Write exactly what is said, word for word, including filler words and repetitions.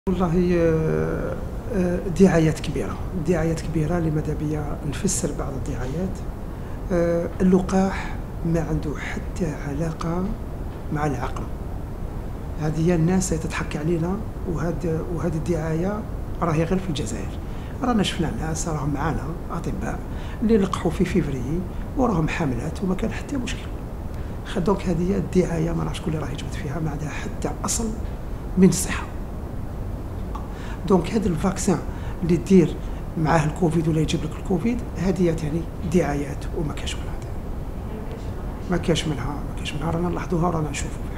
والله آه، آه، دعايات كبيرة دعايات كبيرة اللي ماذا بيا نفسر بعض الدعايات. آه، اللقاح ما عنده حتى علاقة مع العقل، هذه هي الناس تضحك علينا، وهذه وهذه الدعاية راهي غير في الجزائر. رانا شفنا ناس راهم معانا أطباء اللي لقحوا في فيفري وراهم حاملات وما كان حتى مشكل. دونك هذه هي الدعاية، ما نعرفش شكون اللي راه يجبد فيها، ما عندها حتى أصل من الصحة. دونك هذا الفاكسان اللي دير معاه الكوفيد ولا يجيب لك الكوفيد، هذه يعني دعايات وما كاش منها، ما كاش منها ما كاش منها رانا نلاحظوها ورانا نشوفوا.